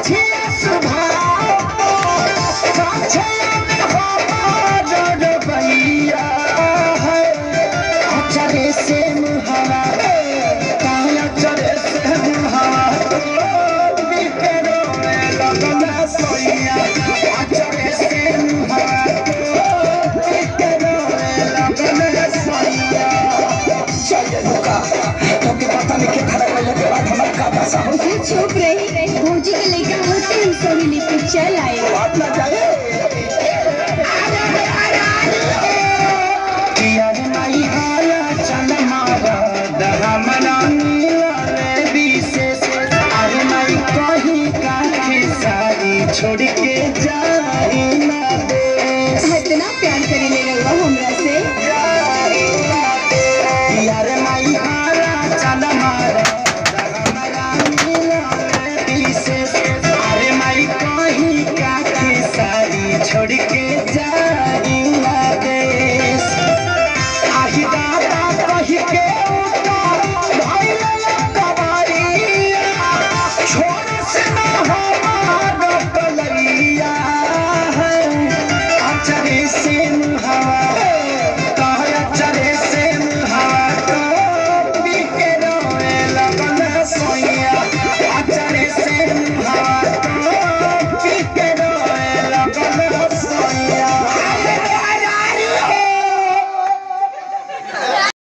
चुप रही भौजी के लेकर होते ही सोनी लेकर चल आए बात ना जाए यार नहीं हाया चल मारा दहा मना नीला रे विशेष अरे नहीं कहीं का सारी छोड़ के